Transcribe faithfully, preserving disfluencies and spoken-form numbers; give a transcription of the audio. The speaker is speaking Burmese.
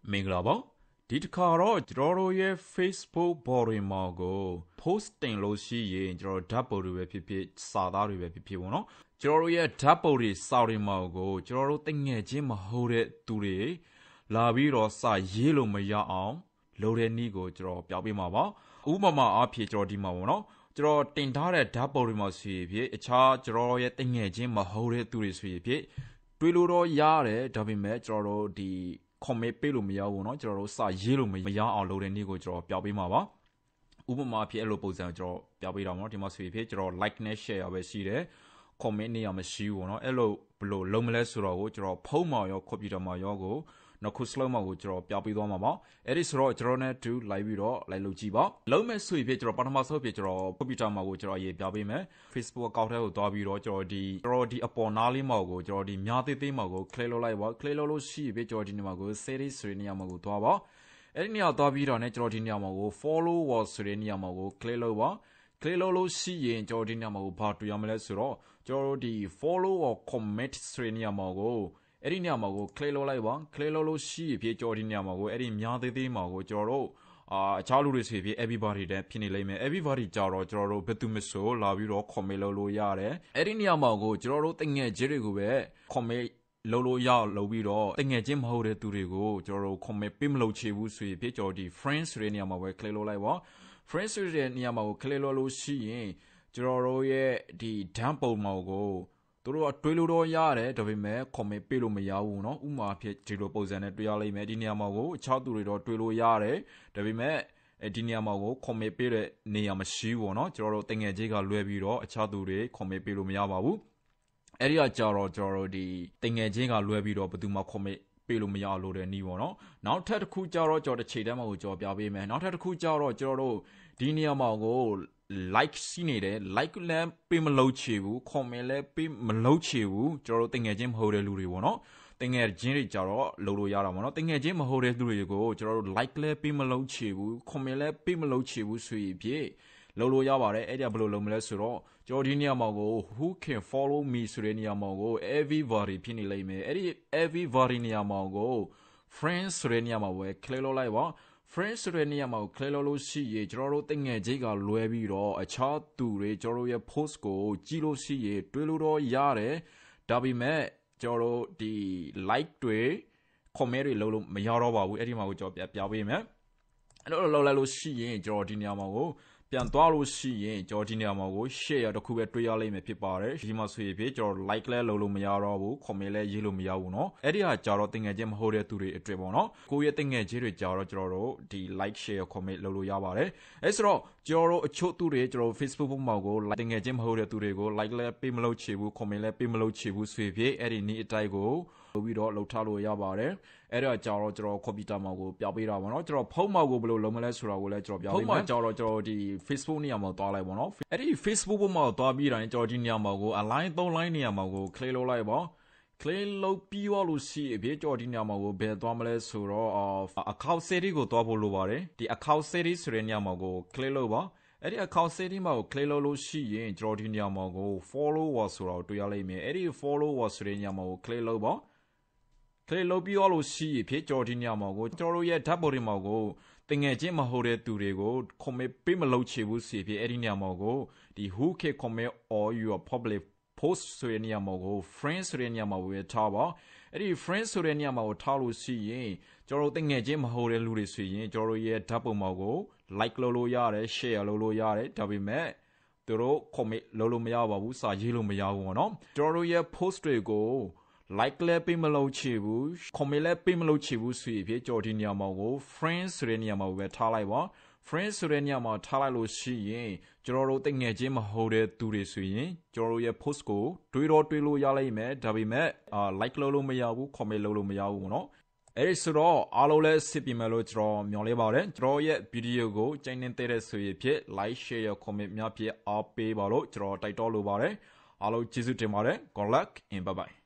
မင်္ဂလာပါဒီတစ်ခါတော့ကျွန်တော်တို့ရဲ့ Facebook ဘော်တွေမှာကို post တင်လို့ရှိရင်ကျွန်တော်ဓာတ်ပုံတွေပဲဖြစ်ဖြစ်စာသားတွေပဲဖြစ်ဖြစ်ပေါ့နော်ကျွန်တော်တို့ရဲ့ဓာတ်ပုံတွေစာတွေမှာကိုကျွန်တော်တို့တငယ်ချင်းမဟုတ်တဲ့သူတွေလာပြီးတော့စာရေးလို့မရအောင်လုပ်တဲ့နည်းကိုကျွန်တော်ပြောပြမှာပါဥပမာအားဖြင့်ကျွန်တော်ဒီမှာပေါ့နော်ကျွန်တော်တင်ထားတဲ့ဓာတ်ပုံတွေမှာဆိုရင်ဖြစ်အခြားကျွန်တော်ရဲ့တငယ်ချင်းမဟုတ်တဲ့သူတွေဆိုရင်ဖြစ်တွေးလို့တော့ရတယ်ဒါပေမဲ့ကျွန်တော်တို့ဒီ comment ပေးလို့မရဘူးเนาะကျွန်တော်တို့စာရေးလို့မရအောင်လုပ်တဲ့နည်းကိုကျွန်တော်ပြောပေးမှာပါဥပမာဖြစ်အဲ့လိုပုံစံကျွန်တော်ပြောပေးတာပေါ့เนาะဒီမှာဆိုရင်ဖြစ်ကျွန်တော် like နဲ့ share ပဲရှိတယ် comment နေရမရှိဘူးเนาะအဲ့လိုဘယ်လိုလုံးမလဲဆိုတော့ကိုကျွန်တော်ဖုန်းမှာရော computer မှာရောကိုနောက်ခု slow မှာကိုကျွန်တော်ပြောပေးသွားမှာပါအဲ့ဒီဆိုတော့ကျွန်တော်နဲ့ do လိုက်ပြီးတော့လိုက်လုပ်ကြည့်ပါလုံးမဲ့ဆိုရင်ဖြစ်ကျွန်တော်ပထမဆုံးဖြစ်ကျွန်တော် computer မှာကိုကျွန်တော်ရေးပြောပေးမယ် Facebook account ထဲကိုတွားပြီးတော့ကျွန်တော်ဒီကျွန်တော်ဒီအပေါ်နားလေးမှာကိုကျွန်တော်ဒီများသေးသေးမှာကို click လုပ်လိုက်ပါ click လုပ်လို့ရှိပြီကျွန်တော်ဒီနေရာမှာကို series ဆိုတဲ့နေရာမှာကိုတွားပါအဲ့ဒီနေရာတွားပြီးတော့ねကျွန်တော်ဒီနေရာမှာကို follow ဆိုတဲ့နေရာမှာကို click လုပ်ပါ click လုပ်လို့ရှိရင်ကျွန်တော်ဒီနေရာမှာကိုဘာတွေ့ရမလဲဆိုတော့ကျွန်တော်ဒီ follow or comment ဆိုတဲ့နေရာမှာကိုအဲ့ဒီနေရာမှာကို click လုပ်လိုက်ပါ click လုပ်လို့ရှိပြီကျွန်တော်ဒီနေရာမှာကိုအဲ့ဒီများသေးသေးမှာကိုကျွန်တော်တို့အာအခြားလူတွေဆိုရင် everybody တဲ့ဖြစ်နေလိမ့်မယ် everybody ကြတော့ကျွန်တော်တို့ဘယ်သူမဆိုလာပြီးတော့ comment လုပ်လို့ရတယ်အဲ့ဒီနေရာမှာကိုကျွန်တော်တို့တငယ်ချင်းတွေကိုပဲ comment လုပ်လို့ရလို့ပြီးတော့တငယ်ချင်းမဟုတ်တဲ့သူတွေကိုကျွန်တော်တို့ comment ပေးမလုပ်ချေဘူးဆိုရင်ကျွန်တော်ဒီ friends ဆိုတဲ့နေရာမှာပဲ click လုပ်လိုက်ပါ friends ဆိုတဲ့နေရာမှာကို click လုပ်လို့ရှိရင်ကျွန်တော်တို့ရဲ့ဒီဓာတ်ပုံမှာကိုသူတို့ကတွေးလို့တော့ရတယ်ဒါပေမဲ့ comment ပေးလို့မရဘူးเนาะဥမာဖြစ်ဒီလိုပုံစံနဲ့တွေ့ရလိမ့်မယ်ဒီနေရာမှာကိုအခြားသူတွေတော့တွေးလို့ရတယ်ဒါပေမဲ့ဒီနေရာမှာကို comment ပေးတဲ့နေရာမရှိဘူးเนาะကျွန်တော်တို့တငယ်ချင်းကလွဲပြီးတော့အခြားသူတွေ comment ပေးလို့မရပါဘူးအဲ့ဒီကကြတော့ကျွန်တော်တို့ဒီတငယ်ချင်းကလွဲပြီးတော့ဘယ်သူမှ comment ပေးလို့မရလို့တဲ့နီးပေါ့နော်နောက်ထပ်တစ်ခုကြတော့ကျွန်တော်တစ်ချိန်တည်းမှာကိုကြော်ပြပေးမယ်နောက်ထပ်တစ်ခုကြတော့ကျွန်တော်တို့ဒီနေရာမှာကို like ရှိနေတယ် like လည်းပေးမလုပ်ချေဘူး comment လည်းပေးမလုပ်ချေဘူးကျွန်တော်တို့တငယ်ချင်းမဟုတ်တဲ့လူတွေပေါ့နော်တငယ်ချင်းတွေကြတော့လုပ်လို့ရတာပေါ့နော်တငယ်ချင်းမဟုတ်တဲ့လူတွေကိုကျွန်တော်တို့ like လည်းပေးမလုပ်ချေဘူး comment လည်းပေးမလုပ်ချေဘူးဆိုရင်ဖြစ်လုပ်လို့ရပါတယ်အဲ့ဒါဘယ်လိုလုပ်မလဲဆိုတော့ကျွန်တော်ဒီနေရာမှာကို who can follow me ဆိုတဲ့နေရာမှာကို everybody ဖြစ်နေလိမ့်မယ်အဲ့ဒီ everybody နေရာမှာကို friends ဆိုတဲ့နေရာမှာပဲ click လုပ်လိုက်ပါ friends ဆိုတဲ့နေရာမှာကို click လုပ်လို့ရှိရင်ကျွန်တော်တို့တငယ်ချင်းကလွဲပြီးတော့အခြားသူတွေကျွန်တော်တို့ရဲ့ post ကိုကြည့်လို့ရှိရင်တွေ့လို့တော့ရတယ်ဒါပေမဲ့ကျွန်တော်တို့ဒီ like တွေ comment တွေလုပ်လို့မရတော့ပါဘူးအဲ့ဒီမှာကိုကျွန်တော်ပြပြပေးမယ်အဲ့လိုလုပ်လိုက်လို့ရှိရင်ကျွန်တော်ဒီနေရာမှာကိုပြန်သွားလို့ရှိရင်ကျွန်တော်ဒီနေရာမှာကို share တစ်ခုပဲတွေ့ရလိမ့်မယ်ဖြစ်ပါတယ်ဒီမှာဆိုရင်ကျွန်တော် like လဲလုပ်လို့မရတော့ဘူး comment လဲရေးလို့မရဘူးเนาะအဲ့ဒီဟာကြတော့တငယ်ချင်းမဟုတ်တဲ့သူတွေအတွက်ပေါ့เนาะကိုယ့်ရဲ့တငယ်ချင်းတွေကြတော့ကျွန်တော်တို့ဒီ like share comment လုပ်လို့ရပါတယ်အဲ့ဆိုတော့ကျွန်တော်တို့အချို့သူတွေကျွန်တော် Facebook ပေါ်မှာကို like တငယ်ချင်းမဟုတ်တဲ့သူတွေကို like လဲပေးမလုပ်ချေဘူး comment လဲပေးမလုပ်ချေဘူးဆိုရင်အဲ့ဒီနေ့အတိုင်းကိုလုပ်ပြီးတော့လှုပ်ထားလို့ရပါတယ်အဲ့ဒါကြတော့ကျွန်တော် computer မှာကိုပြပေးတာပေါ့နော်ကျွန်တော်ဖုန်းမှာကိုဘယ်လိုလုပ်မလဲဆိုတာကိုလည်းကျွန်တော်ပြပေးမယ်ဖုန်းမှာကြတော့ကျွန်တော်ဒီ Facebook နေရာမှာတွားလိုက်ပေါ့နော်အဲ့ဒီ Facebook ပေါ်မှာတွားပြီးတိုင်းကျွန်တော်ဒီနေရာမှာကို align သုံး line နေရာမှာကို click လုပ်လိုက်ပါ click လုပ်ပြီးတော့လို့ရှိရင်ကျွန်တော်ဒီနေရာမှာကိုဘယ်တွားမလဲဆိုတော့ account setting ကိုတွားဖို့လိုပါတယ်ဒီ account setting ဆိုတဲ့နေရာမှာကို click လုပ်ပါအဲ့ဒီ account setting မှာကို click လုပ်လို့ရှိရင်ကျွန်တော်ဒီနေရာမှာကို follower ဆိုတာကိုတွေ့ရလိမ့်မယ်အဲ့ဒီ follower ဆိုတဲ့နေရာမှာကို click လုပ်ပါclick လုပ်ပြီးလို့ရှိရင်ဖြစ်ကျွန်တော်ဒီနေရာမှာကိုကျွန်တော်တို့ရဲ့ဓာတ်ပုံတွေမှာကိုတငယ်ချင်းမဟုတ်တဲ့သူတွေကို comment ပေးမလုပ်ချေဘူးစီဖြစ်အဲ့ဒီနေရာမှာကိုဒီ who can comment or your public post ဆိုတဲ့နေရာမှာကို friends ဆိုတဲ့နေရာမှာပဲထားပါအဲ့ဒီ friends ဆိုတဲ့နေရာမှာကိုထားလို့ရှိရင်ကျွန်တော်တို့တငယ်ချင်းမဟုတ်တဲ့လူတွေဆိုရင်ကျွန်တော်တို့ရဲ့ဓာတ်ပုံမှာကို like လုပ်လို့ရတယ် share လုပ်လို့ရတယ်ဒါပေမဲ့သူတို့ comment လုပ်လို့မရပါဘူးစာရေးလို့မရဘူးပေါ့နော်ကျွန်တော်တို့ရဲ့ post တွေကို like လဲပေးမလုပ်ချေဘူး comment လဲပေးမလုပ်ချေဘူးဆိုရင်ကျွန်တော်ဒီနေရာမှာကို friends ဆိုတဲ့နေရာမှာပဲထားလိုက်ပါ friends ဆိုတဲ့နေရာမှာထားလိုက်လို့ရှိရင်ကျွန်တော်တို့တငယ်ချင်းမဟုတ်တဲ့သူတွေဆိုရင်ကျွန်တော်တို့ရဲ့ post ကိုတွေးတော့တွေးလို့ရလိမ့်မယ်ဒါပေမဲ့အာ like လုပ်လို့မရဘူး comment လုပ်လို့မရဘူးပေါ့နော်အဲ့ဒီဆိုတော့အားလုံးလဲစစ်ပြင်မယ်လို့ကျွန်တော်မျှော်လင့်ပါတယ်ကျွန်တော်ရဲ့ video ကိုကြိုက်နေတဲ့ဆိုရင်ဖြစ် like share comment များဖြစ်အားပေးပါလို့ကျွန်တော်တိုက်တွန်းလိုပါတယ်အားလုံးကျေးဇူးတင်ပါတယ် good luck and bye bye